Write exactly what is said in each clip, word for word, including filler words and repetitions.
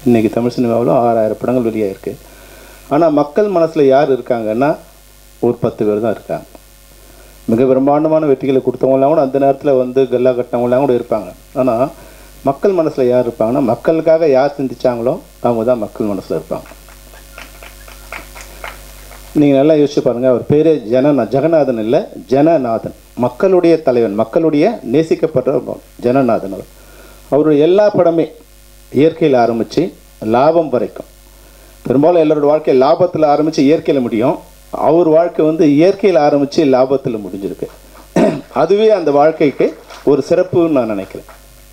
இன்றைக்கி தமிழ் சினிமாவில் ஆறாயிரம் படங்கள் வெளியாகிருக்கு. ஆனால் மக்கள் மனசில் யார் இருக்காங்கன்னா ஒரு பத்து பேர் தான் இருக்காங்க. மிக பிரம்மாண்டமான வெற்றிகளை கொடுத்தவங்களாம் கூட அந்த நேரத்தில் வந்து கல்லா கட்டினவங்களாம் கூட இருப்பாங்க. ஆனால் மக்கள் மனசில் யார் இருப்பாங்கன்னா மக்களுக்காக யார் சிந்திச்சாங்களோ அவங்க தான் மக்கள் மனசில் இருப்பாங்க. நீங்கள் நல்லா யோசிச்சு பாருங்கள். அவர் பேரே ஜன ஜெகநாதன் இல்லை, ஜனநாதன். மக்களுடைய தலைவன், மக்களுடைய நேசிக்கப்பட்ட ஜனநாதன். அவர் அவருடைய எல்லா படமே இயற்கையில் ஆரம்பித்து லாபம் வரைக்கும், பெரும்பாலும் எல்லாரோட வாழ்க்கை லாபத்தில் ஆரம்பித்து இயற்கையில் முடியும். அவர் வாழ்க்கை வந்து இயற்கையில் ஆரம்பித்து லாபத்தில் முடிஞ்சிருக்கு. அதுவே அந்த வாழ்க்கைக்கு ஒரு சிறப்புன்னு நான் நினைக்கிறேன்.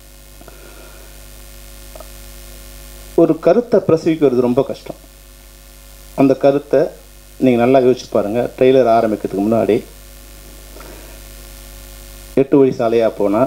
ஒரு கருத்தை பிரசவிக்கிறது ரொம்ப கஷ்டம். அந்த கருத்தை நீங்கள் நல்லா யோசிச்சு பாருங்கள். ட்ரெய்லர் ஆரம்பிக்கிறதுக்கு முன்னாடி எட்டு வழி சாலையாக போனால்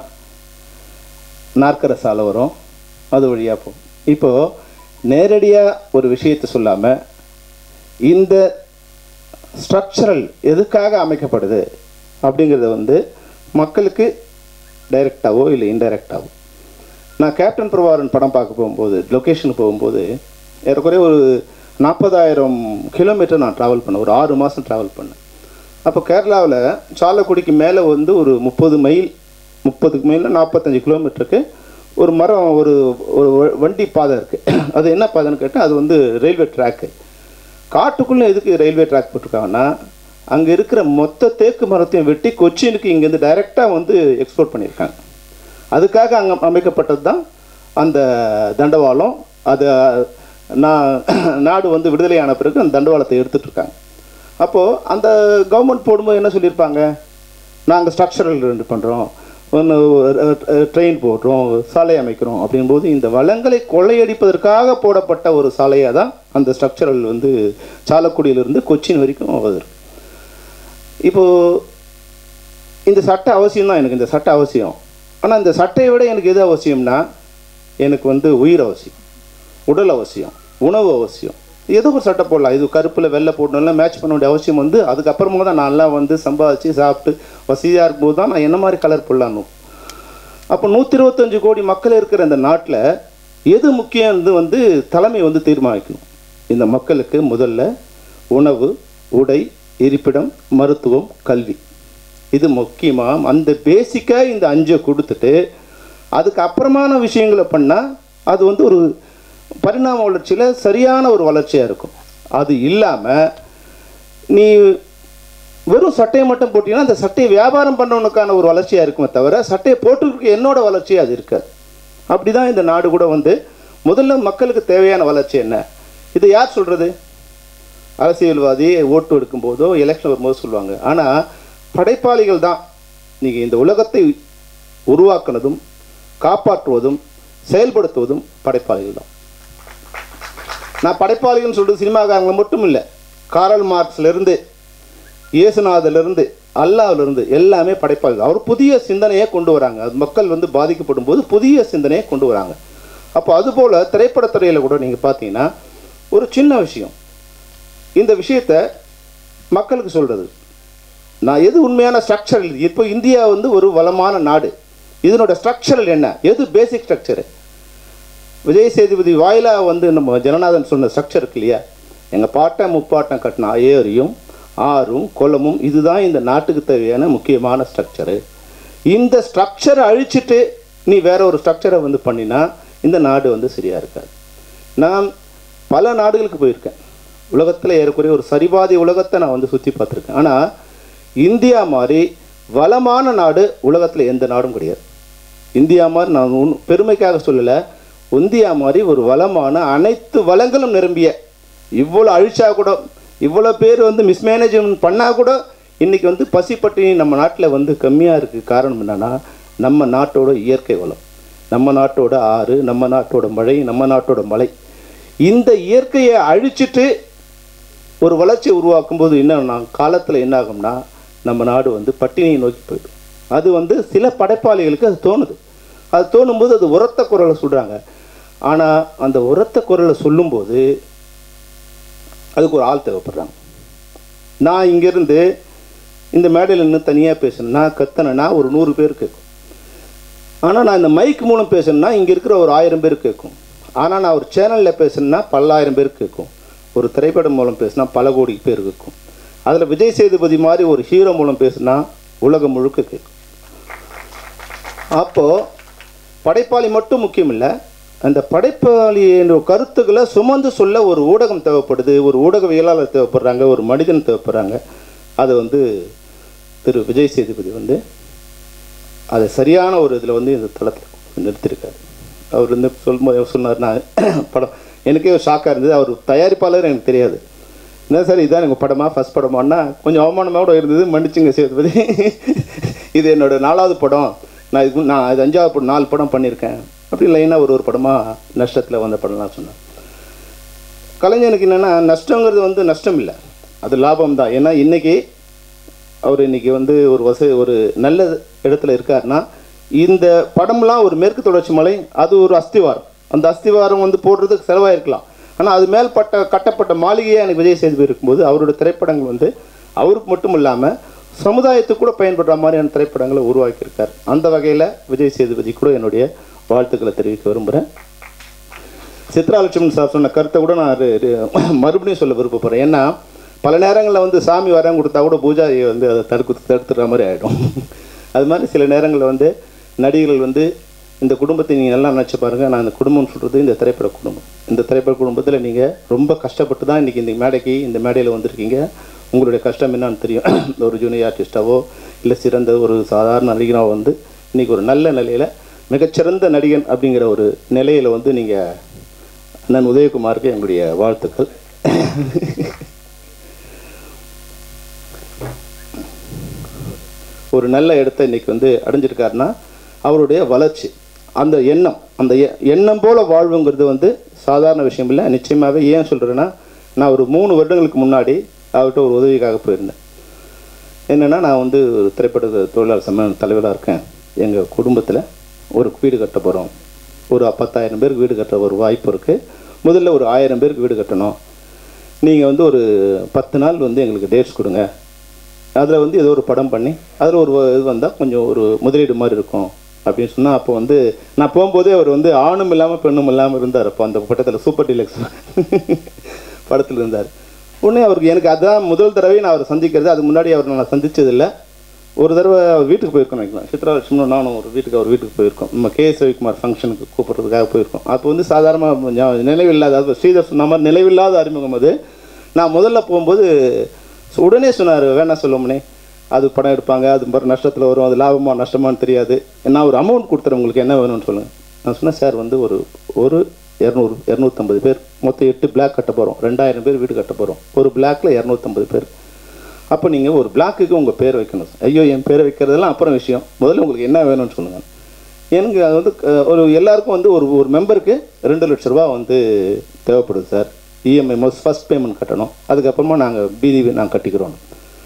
நாற்கர சாலை வரும், அது வழியாக போகும். இப்போது நேரடியாக ஒரு விஷயத்தை சொல்லாமல் இந்த ஸ்ட்ரக்சரல் எதுக்காக அமைக்கப்படுது அப்படிங்கிறத வந்து மக்களுக்கு டைரெக்டாகவோ இல்லை இன்டைரக்டாகவோ. நான் கேப்டன் பிரபாகரன் படம் பார்க்க போகும்போது, லொக்கேஷனுக்கு போகும்போது ஏறக்குறைய ஒரு நாற்பதாயிரம் கிலோமீட்டர் நான் ட்ராவல் பண்ணேன். ஒரு ஆறு மாதம் ட்ராவல் பண்ணேன். அப்போ கேரளாவில் சாலக்குடிக்கு மேலே வந்து ஒரு முப்பது மைல் முப்பதுக்கு மேலே நாற்பத்தஞ்சு கிலோமீட்டருக்கு ஒரு மரம், ஒரு ஒரு வண்டி பாதை இருக்குது. அது என்ன பாதைன்னு கேட்டால் அது வந்து ரயில்வே ட்ராக்கு. காட்டுக்குள்ளே எதுக்கு ரயில்வே ட்ராக் போட்டிருக்காங்கன்னா அங்கே இருக்கிற மொத்த தேக்கு மரத்தையும் வெட்டி கொச்சினுக்கு இங்கேருந்து டைரெக்டாக வந்து எக்ஸ்போர்ட் பண்ணியிருக்காங்க. அதுக்காக அங்கே அமைக்கப்பட்டது தான் அந்த தண்டவாளம். அது நான் நாடு வந்து விடுதலையான பிறகு அந்த தண்டவாளத்தை எடுத்துகிட்ருக்காங்க. அப்போது அந்த கவர்மெண்ட் போடும்போது என்ன சொல்லியிருப்பாங்க, நாங்கள் ஸ்ட்ரக்சரல் ரெண்டு பண்ணுறோம், ஒன்று ட்ரெயின் போடுறோம், சாலை அமைக்கிறோம் அப்படின்போது இந்த வளங்களை கொள்ளையடிப்பதற்காக போடப்பட்ட ஒரு சாலையாக தான் அந்த ஸ்ட்ரக்சரல் வந்து சாலக்குடியிலிருந்து கொச்சின் வரைக்கும் வருது. இப்போது இந்த சட்டை அவசியம் தான், எனக்கு இந்த சட்டை அவசியம். ஆனால் இந்த சட்டையை விட எனக்கு எது அவசியம்னா எனக்கு வந்து உயிர் அவசியம், உடல் அவசியம், உணவு அவசியம். ஏதோ ஒரு சட்டை போடலாம், இது கருப்பில் வெள்ளை போடணும்லாம் மேட்ச் பண்ண வேண்டிய அவசியம் வந்து அதுக்கப்புறமா தான் நான்லாம் வந்து சம்பாதிச்சு சாப்பிட்டு வசதியாக இருக்கும்போது தான் நான் என்ன மாதிரி கலர் போடலான்னு. அப்போ நூற்றி இருபத்தஞ்சு கோடி மக்கள் இருக்கிற இந்த நாட்டில் எது முக்கியம்னு வந்து தலைமை வந்து தீர்மானிக்கணும். இந்த மக்களுக்கு முதல்ல உணவு, உடை, இருப்பிடம், மருத்துவம், கல்வி, இது முக்கியமாக. அந்த பேசிக்காக இந்த அஞ்சை கொடுத்துட்டு அதுக்கு அப்புறமான விஷயங்களை பண்ணால் அது வந்து ஒரு பரிணாம வளர்ச்சியில் சரியான ஒரு வளர்ச்சியாக இருக்கும். அது இல்லாமல் நீ வெறும் சட்டையை மட்டும் போட்டிங்கன்னா அந்த சட்டையை வியாபாரம் பண்ணுறவனுக்கான ஒரு வளர்ச்சியாக இருக்குமே தவிர சட்டையை போட்டுருக்கு என்னோட வளர்ச்சி அது இருக்காது. அப்படி தான் இந்த நாடு கூட வந்து முதல்ல மக்களுக்கு தேவையான வளர்ச்சி என்ன, இதை யார் சொல்கிறது? அரசியல்வாதி ஓட்டு எடுக்கும்போதோ எலெக்ஷன் வரும்போது சொல்லுவாங்க. ஆனால் படைப்பாளிகள் தான் நீங்கள் இந்த உலகத்தை உருவாக்குனதும் காப்பாற்றுவதும் செயல்படுத்துவதும் படைப்பாளிகள் தான். நான் படைப்பாளிகள்னு சொல்கிறது சினிமாக்காரங்களை மட்டும் இல்லை, காரல் மார்க்ஸ்லேருந்து இயேசுநாதிலிருந்து அல்லாவிலிருந்து எல்லாமே படைப்பாளிகள். அவர் புதிய சிந்தனையை கொண்டு வராங்க. அது மக்கள் வந்து பாதிக்கப்படும் போது புதிய சிந்தனையை கொண்டு வராங்க. அப்போ அதுபோல் திரைப்படத்துறையில் கூட நீங்கள் பார்த்தீங்கன்னா ஒரு சின்ன விஷயம், இந்த விஷயத்தை மக்களுக்கு சொல்கிறது. நான் எது உண்மையான ஸ்ட்ரக்சரல், இப்போ இந்தியா வந்து ஒரு வளமான நாடு, இதனோட ஸ்ட்ரக்சரல் என்ன, எது பேசிக் ஸ்ட்ரக்சரு? விஜய் சேதுபதி வாயிலாக வந்து நம்ம ஜனநாதன் சொன்ன ஸ்ட்ரக்சர் இருக்கு இல்லையா, எங்கள் பாட்டன் முப்பாட்டம் கட்டின ஏரியும் ஆறும் குளமும், இதுதான் இந்த நாட்டுக்கு தேவையான முக்கியமான ஸ்ட்ரக்சரு. இந்த ஸ்ட்ரக்சரை அழிச்சிட்டு நீ வேற ஒரு ஸ்ட்ரக்சரை வந்து பண்ணினா இந்த நாடு வந்து சரியாக இருக்காது. நான் பல நாடுகளுக்கு போயிருக்கேன். உலகத்தில் ஏறக்குறைய ஒரு சரிபாதி உலகத்தை நான் வந்து சுற்றி பார்த்துருக்கேன். ஆனால் இந்தியா மாதிரி வளமான நாடு உலகத்தில் எந்த நாடும் கிடையாது. இந்தியா மாதிரி நான் ஒன்று பெருமைக்காக சொல்லலை, இந்தியா மாதிரி ஒரு வளமான அனைத்து வளங்களும் நிரம்பிய, இவ்வளோ அழிச்சா கூட இவ்வளோ பேர் வந்து மிஸ்மேனேஜ்மெண்ட் பண்ணால் கூட இன்றைக்கி வந்து பசிப்பட்டினி நம்ம நாட்டில் வந்து கம்மியாக இருக்குது. காரணம் என்னென்னா நம்ம நாட்டோட இயற்கை வளம், நம்ம நாட்டோட ஆறு, நம்ம நாட்டோட மழை, நம்ம நாட்டோட மலை. இந்த இயற்கையை அழிச்சிட்டு ஒரு வளர்ச்சியை உருவாக்கும் போது என்ன காலத்தில் என்ன ஆகும்னா நம்ம நாடு வந்து பட்டினியை நோக்கி போயிடும். அது வந்து சில படைப்பாளிகளுக்கு அது தோணுது. அது தோணும்போது அது உரத்த குரலை சொல்கிறாங்க. ஆனால் அந்த உரத்த குரலை சொல்லும்போது அதுக்கு ஒரு ஆள் தேவைப்படுறாங்க. நான் இங்கேருந்து இந்த மேடையில் நின்று தனியாக பேசணுன்னா கத்தனைனா ஒரு நூறு பேர் கேட்கும். ஆனால் நான் இந்த மைக் மூலம் பேசணுன்னா இங்கே இருக்கிற ஒரு ஆயிரம் பேர் கேட்கும். ஆனால் நான் ஒரு சேனலில் பேசுனா பல்லாயிரம் பேருக்கு கேட்கும், ஒரு திரைப்படம் மூலம் பேசுனா பல கோடி பேர் இருக்கும். அதில் விஜய் சேதுபதி மாதிரி ஒரு ஹீரோ மூலம் பேசுனா உலகம் முழுக்க கேட்கும். அப்போது படைப்பாளி மட்டும் முக்கியம் இல்லை, அந்த படைப்பாளியின் கருத்துக்களை சுமந்து சொல்ல ஒரு ஊடகம் தேவைப்படுது, ஒரு ஊடகவியலாளர் தேவைப்படுறாங்க, ஒரு மனிதன் தேவைப்படுறாங்க. அதை வந்து திரு விஜய் சேதுபதி வந்து அதை சரியான ஒரு இதில் வந்து இந்த தளத்தில் நிறுத்தியிருக்காரு. அவர் வந்து சொல்லும்போது சொன்னார், நான் படம் எனக்கே ஒரு ஷாக்காக இருந்தது. அவர் தயாரிப்பாளர் எனக்கு தெரியாது. என்ன சார் இதான் எங்கள் படமா ஃபஸ்ட் படமானா கொஞ்சம் அவமானமாக இருந்தது, மன்னிச்சுங்க சேதுபதி, இது என்னோடய நாலாவது படம், நான் இது நான் இது அஞ்சாவது படம், நாலு படம் பண்ணியிருக்கேன் அப்படி லைனாக ஒரு ஒரு படமாக நஷ்டத்தில் வந்த படம்லாம் சொன்னேன். கலைஞனுக்கு என்னென்னா நஷ்டங்கிறது வந்து நஷ்டம் இல்லை, அது லாபம் தான். ஏன்னா இன்றைக்கி அவர் இன்றைக்கி வந்து ஒரு வசதி ஒரு நல்ல இடத்துல இருக்காருன்னா, இந்த படம்லாம் ஒரு மேற்கு தொடர்ச்சி மலை, அது ஒரு அஸ்திவாரம், அந்த அஸ்திவாரம் வந்து போடுறதுக்கு செலவாயிருக்கலாம். ஆனால் அது மேல்பட்ட கட்டப்பட்ட மாளிகையாக எனக்கு விஜய் சேதுபதி இருக்கும்போது அவரோட திரைப்படங்கள் வந்து அவருக்கு மட்டும் இல்லாமல் சமுதாயத்துக்கு கூட பயன்படுற மாதிரியான திரைப்படங்களை உருவாக்கியிருக்கார். அந்த வகையில் விஜய் சேதுபதி கூட என்னுடைய வாழ்த்துக்களை தெரிவிக்க விரும்புகிறேன். சித்ராலட்சுமன் சார் சொன்ன கருத்தை கூட நான் மறுபடியும் சொல்ல விருப்பப்படுறேன். ஏன்னா பல நேரங்களில் வந்து சாமி வரம் கொடுத்தா கூட பூஜாரியை வந்து அதை தடுக்கு தடுத்துற மாதிரி ஆகிடும். அது மாதிரி சில நேரங்களில் வந்து நடிகர்கள் வந்து இந்த குடும்பத்தை நீங்கள் நல்லா நினச்சி பாருங்கள். நான் இந்த குடும்பம்னு சொல்கிறது இந்த திரைப்பட குடும்பம். இந்த திரைப்பட குடும்பத்தில் நீங்கள் ரொம்ப கஷ்டப்பட்டு தான் இன்றைக்கி இந்த மேடைக்கு இந்த மேடையில் வந்திருக்கீங்க. உங்களுடைய கஷ்டம் என்னன்னு தெரியும். ஒரு ஜூனியர் ஆர்டிஸ்ட்டாவோ இல்லை சிறந்த ஒரு சாதாரண நடிகனாவோ வந்து இன்றைக்கி ஒரு நல்ல நிலையில் மிகச்சிறந்த நடிகன் அப்படிங்கிற ஒரு நிலையில் வந்து நீங்கள் அண்ணன் உதயகுமாருக்கு எங்களுடைய வாழ்த்துக்கள். ஒரு நல்ல இடத்தை இன்றைக்கி வந்து அடைஞ்சிருக்காருன்னா அவருடைய வளர்ச்சி, அந்த எண்ணம், அந்த எண்ணம் போல் வாழ்வுங்கிறது வந்து சாதாரண விஷயம் இல்லை. நிச்சயமாகவே ஏன் சொல்கிறேன்னா, நான் ஒரு மூணு வருடங்களுக்கு முன்னாடி அவர்கிட்ட ஒரு உதவிக்காக போயிருந்தேன். என்னென்னா, நான் வந்து ஒரு திரைப்பட தொழிலாளர் சம்மேளன தலைவராக இருக்கேன். எங்கள் குடும்பத்தில் ஒரு வீடு கட்ட போகிறோம், ஒரு பத்தாயிரம் பேருக்கு வீடு கட்டுற ஒரு வாய்ப்பு இருக்குது. முதல்ல ஒரு ஆயிரம் பேருக்கு வீடு கட்டணும், நீங்கள் வந்து ஒரு பத்து நாள் வந்து எங்களுக்கு டேட்ஸ் கொடுங்க, அதில் வந்து ஏதோ ஒரு படம் பண்ணி அதில் ஒரு இது வந்தால் கொஞ்சம் ஒரு முதலீடு மாதிரி இருக்கும் அப்படின்னு சொன்னால், அப்போ வந்து நான் போகும்போதே அவர் வந்து ஆணும் இல்லாமல் பெண்ணும் இல்லாமல் இருந்தார். அப்போ அந்த படத்தில் சூப்பர் டீலக்ஸ் படத்தில் இருந்தார். உடனே அவருக்கு எனக்கு அதுதான் முதல் தடவை நான் அவரை சந்திக்கிறது. அதுக்கு முன்னாடி அவர் நான் சந்தித்ததில்லை. ஒரு தடவை அவர் வீட்டுக்கு போயிருக்கோம் நினைக்கலாம், சித்ராலட்சுமி நானும் ஒரு வீட்டுக்கு அவர் வீட்டுக்கு போயிருக்கோம். நம்ம கே எஸ் ரவிக்குமார் ஃபங்க்ஷனுக்கு கூப்பிட்றதுக்காக போயிருக்கோம். அப்போ வந்து சாதாரணமாக நினைவில்லாத, அது ஸ்ரீதர் சொன்ன மாதிரி நினைவில்லாத அறிமுகம் அது. நான் முதல்ல போகும்போது உடனே சொன்னார், வேணா சொல்லுவோம்னே, அது படம் எடுப்பாங்க, அது மாதிரி நஷ்டத்தில் வரும், அது லாபமா நஷ்டமானு தெரியாது, நான் ஒரு அமௌண்ட் கொடுத்துறேன், உங்களுக்கு என்ன வேணும்னு சொல்லுங்கள். நான் சொன்னேன், சார் வந்து ஒரு ஒரு இரநூறு இரநூத்தம்பது பேர், மொத்தம் எட்டு பிளாக் கட்ட போகிறோம், ரெண்டாயிரம் பேர் வீடு கட்ட போகிறோம், ஒரு பிளாக்கில் இரநூத்தம்பது பேர். அப்போ நீங்கள் ஒரு பிளாக்குக்கு உங்கள் பேர் வைக்கணும். ஐயோ, என் பேரை வைக்கிறதெல்லாம் அப்புறம் விஷயம், முதல்ல உங்களுக்கு என்ன வேணும்னு சொல்லுங்கள். எனக்கு அது வந்து ஒரு எல்லாருக்கும் வந்து ஒரு ஒரு மெம்பருக்கு ரெண்டு லட்ச ரூபா வந்து தேவைப்படுது sir, EMI most first payment கட்டணும், அதுக்கப்புறமா நாங்கள் பிடி நாங்கள் கட்டிக்கிறோம்,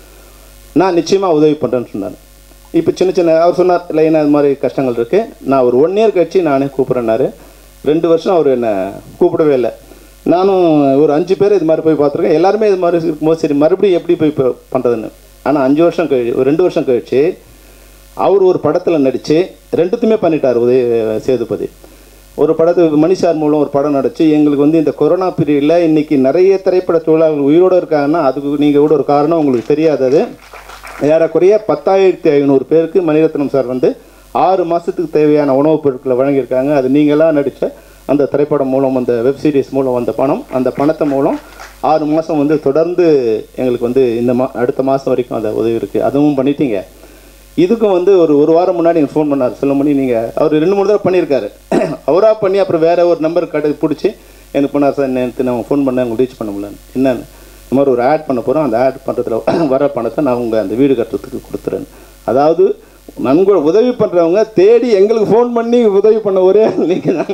நான் நிச்சயமாக உதவி பண்ணுறேன்னு சொன்னார். இப்போ சின்ன சின்ன அவர் சொன்னார், இல்லை என்ன இது மாதிரி கஷ்டங்கள் இருக்குது, நான் ஒரு ஒன் இயர் கழிச்சு நானே கூப்பிட்றேன்னாரு. ரெண்டு வருஷம் அவர் என்னை கூப்பிடவே இல்லை. நானும் ஒரு அஞ்சு பேர் இது மாதிரி போய் பார்த்துருக்கேன். எல்லாருமே இது மாதிரி இருக்கும்போது சரி மறுபடியும் எப்படி போய் இப்போ பண்ணுறதுன்னு. ஆனால் அஞ்சு வருஷம் கழி ஒரு ரெண்டு வருஷம் கழிச்சு அவர் ஒரு படத்தில் நடித்து ரெண்டுத்துமே பண்ணிட்டார் உதய சேதுபதி. ஒரு படத்துக்கு மணிஷார் மூலம் ஒரு படம் நடிச்சு எங்களுக்கு வந்து இந்த கொரோனா பீரியடில் இன்றைக்கி நிறைய திரைப்பட தொழிலாளர்கள் உயிரோடு இருக்காங்கன்னா அதுக்கு நீங்கள் கூட ஒரு காரணம் உங்களுக்கு தெரியாதது. ஏறக்குறைய பத்தாயிரத்தி ஐநூறு பேருக்கு மணிரத்னம் சார் வந்து ஆறு மாதத்துக்கு தேவையான உணவுப் பொருட்களை வழங்கியிருக்காங்க. அது நீங்களாக நடித்த அந்த திரைப்படம் மூலம், அந்த வெப் சீரிஸ் மூலம் வந்த பணம், அந்த பணத்தை மூலம் ஆறு மாதம் வந்து தொடர்ந்து எங்களுக்கு வந்து இந்த மா அடுத்த மாதம் வரைக்கும் அந்த உதவி இருக்குது. அதுவும் பண்ணிட்டீங்க. இதுக்கும் வந்து ஒரு ஒரு வாரம் முன்னாடி எனக்கு ஃபோன் பண்ணார், சொல்ல பண்ணி நீங்கள் அவர் ரெண்டு மூணு தடவை பண்ணியிருக்காரு. அவராக பண்ணி அப்புறம் வேறு ஒரு நம்பர் கடை பிடிச்சி எனக்கு பண்ணார், சார் நேற்று நான் ஃபோன் பண்ணேன், உங்களுக்கு ரீச் பண்ண முடியலன்னு. என்னென்னு இந்த மாதிரி ஒரு ஆட் பண்ண போகிறோம், அந்த ஆட் பண்ணுறதுல வர பணத்தை நான் உங்கள் அந்த வீடு கட்டுறதுக்கு கொடுத்துறேன். அதாவது நன்கொடை உதவி பண்ணுறவங்க தேடி எங்களுக்கு ஃபோன் பண்ணி உதவி பண்ண ஒரே நீங்கள் தான்.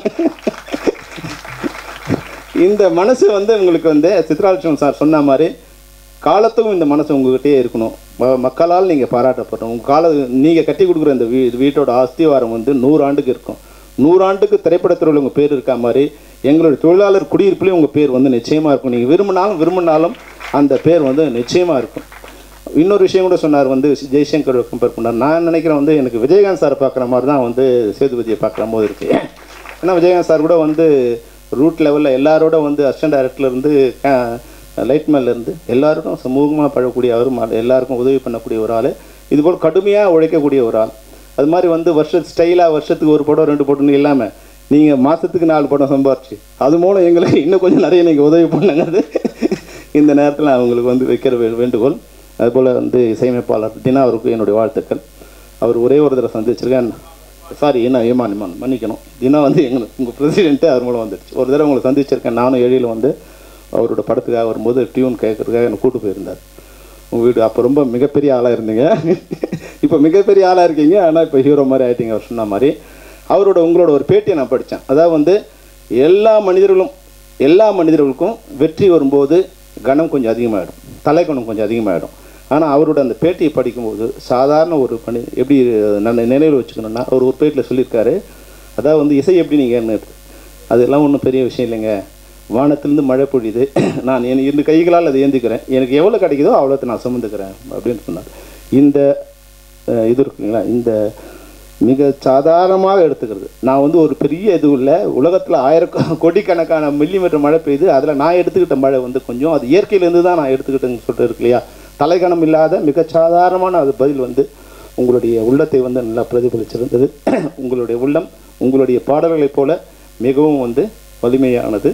இந்த மனசு வந்து உங்களுக்கு வந்து சித்ராலட்சுமன் சார் சொன்ன மாதிரி காலத்துக்கும் இந்த மனசு உங்கள்கிட்டயே இருக்கணும். மக்களால் நீங்கள் பாராட்டப்பட்டோம். உங்கள் கால நீங்கள் கட்டி கொடுக்குற இந்த வீ வீட்டோட அஸ்திவாரம் வந்து நூறாண்டுக்கு இருக்கும். நூறாண்டுக்கு திரைப்படத்துறையில் உங்கள் பேர் இருக்கா மாதிரி எங்களுடைய தொழிலாளர் குடியிருப்புலேயும் உங்கள் பேர் வந்து நிச்சயமாக இருக்கும். நீங்கள் விரும்பினாலும் விரும்பினாலும் அந்த பேர் வந்து நிச்சயமாக இருக்கும். இன்னொரு விஷயம் கூட சொன்னார், வந்து ஜெய்சங்கர் கம்பேர் பண்ணார். நான் நினைக்கிறேன் வந்து எனக்கு விஜயகாந்த் சார் பார்க்குற மாதிரி தான் வந்து சேதுபதியை பார்க்குற போது இருக்குது. ஏன்னா விஜயகாந்த் சார் கூட வந்து ரூட் லெவலில் எல்லாரோட வந்து அசிஸ்டன்ட் டைரக்டர்லேருந்து லைட்மேன்லேருந்து எல்லாருக்கும் சமூகமாக பழகக்கூடிய அவர், எல்லாருக்கும் உதவி பண்ணக்கூடிய ஒரு ஆள், இதுபோல் கடுமையாக உழைக்கக்கூடிய ஒரு ஆள். அது மாதிரி வந்து வருஷ ஸ்டைலாக வருஷத்துக்கு ஒரு படம் ரெண்டு படம்னு இல்லாமல் நீங்கள் மாதத்துக்கு நாலு படம் சம்பாரிச்சு அது மூலம் எங்களுக்கு இன்னும் கொஞ்சம் நிறைய நீங்கள் உதவி பண்ணுங்கிறது இந்த நேரத்தில் அவங்களுக்கு வந்து வைக்கிற வேண்டுகோள். அதுபோல் வந்து இசையமைப்பாளர் தினா அவருக்கு என்னுடைய வாழ்த்துக்கள். அவர் ஒரே ஒரு தடவை சந்திச்சிருக்கேன், சாரி என்ன ஏமான் மன்னிக்கணும், தினா வந்து எங்களுக்கு உங்கள் பிரசிடென்ட்டு அவர் மூலம் வந்துடுச்சு. ஒரு தடவை உங்களை சந்திச்சிருக்கேன், நானும் எழியில் வந்து அவரோட படத்துக்காக வரும்போது டியூன் கேட்கறதுக்காக என்னை கூட்டு போயிருந்தார் உங்கள் வீடு. அப்போ ரொம்ப மிகப்பெரிய ஆளாக இருந்தீங்க, இப்போ மிகப்பெரிய ஆளாக இருக்கீங்க, ஆனால் இப்போ ஹீரோ மாதிரி ஆகிட்டீங்க அவர் சொன்ன மாதிரி. அவரோட உங்களோட ஒரு பேட்டியை நான் படித்தேன். அதாவது வந்து எல்லா மனிதர்களும் எல்லா மனிதர்களுக்கும் வெற்றி வரும்போது கணம் கொஞ்சம் அதிகமாகிடும், தலைக்கணம் கொஞ்சம் அதிகமாகிடும். ஆனால் அவரோட அந்த பேட்டியை படிக்கும்போது சாதாரண ஒரு பணி எப்படி நான் நினைவில் வச்சுக்கணுன்னா, அவர் ஒரு பேட்டியில் சொல்லியிருக்காரு, அதாவது வந்து இசை எப்படி நீங்கள் என்ன அதெல்லாம் ஒன்றும் பெரிய விஷயம் இல்லைங்க, வானத்திலேருந்து மழை பொழியுது, நான் என் இந்த கைகளால் அதை ஏந்திக்கிறேன், எனக்கு எவ்வளோ கிடைக்குதோ அவ்வளோத்தை நான் சுமந்துக்கிறேன் அப்படின்னு சொன்னார். இந்த இது இருக்குங்களா, இந்த மிக சாதாரணமாக எடுத்துக்கிறது. நான் வந்து ஒரு பெரிய இது இல்லை, உலகத்தில் ஆயிரம் கோடிக்கணக்கான மில்லிமீட்டர் மழை பெய்யுது, அதில் நான் எடுத்துக்கிட்ட மழை வந்து கொஞ்சம் அது இயற்கையிலேருந்து தான் நான் எடுத்துக்கிட்டேன்னு சொல்லிட்டு இருக்கு இல்லையா, தலைகணம் இல்லாத மிக சாதாரணமான அது பதில் வந்து உங்களுடைய உள்ளத்தை வந்து நல்லா பிரதிபலிச்சிருந்தது. உங்களுடைய உள்ளம் உங்களுடைய பாடல்களைப் போல மிகவும் வந்து வலிமையானது,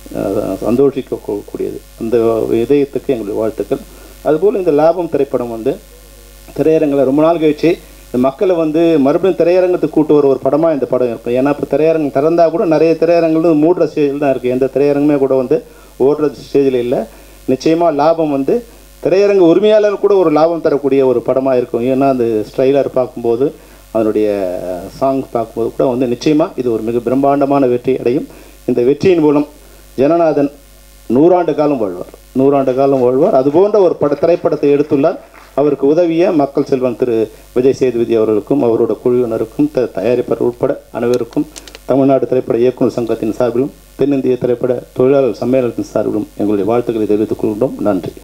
சந்தோஷிக்கக்கூடியது. அந்த இதயத்துக்கு எங்களுடைய வாழ்த்துக்கள். அதுபோல் இந்த லாபம் திரைப்படம் வந்து திரையரங்கில் ரொம்ப நாள் கழிச்சு இந்த மக்களை வந்து மறுபடியும் திரையரங்கத்துக்கு கூட்டு வர ஒரு படமாக இந்த படம் இருக்கும். ஏன்னா இப்போ திரையரங்கம் திறந்தால் கூட நிறைய திரையரங்குகள் மூடுற ஸ்டேஜில் தான் இருக்குது, எந்த திரையரங்குமே கூட வந்து ஓடுற ஸ்டேஜில் இல்லை. நிச்சயமாக லாபம் வந்து திரையரங்கு உரிமையாளர் கூட ஒரு லாபம் தரக்கூடிய ஒரு படமாக இருக்கும். ஏன்னா அந்த ஸ்ட்ரைலர் பார்க்கும்போது அதனுடைய சாங் பார்க்கும்போது கூட வந்து நிச்சயமாக இது ஒரு மிக பிரம்மாண்டமான வெற்றி அடையும். இந்த வெற்றியின் மூலம் ஜனநாதன் நூறாண்டு காலம் வாழ்வார், நூறாண்டு காலம் வாழ்வார். அதுபோன்ற ஒரு பட திரைப்படத்தை எடுத்துள்ளார். அவருக்கு உதவிய மக்கள் செல்வன் திரு விஜய் சேதுபதி அவர்களுக்கும் அவரோட குழுவினருக்கும் தயாரிப்பாளர் உட்பட அனைவருக்கும் தமிழ்நாடு திரைப்பட இயக்குநர் சங்கத்தின் சார்பிலும் தென்னிந்திய திரைப்பட தொழிலாளர் சம்மேளனத்தின் சார்பிலும் எங்களுடைய வாழ்த்துக்களை தெரிவித்துக் கொள்கிறோம். நன்றி.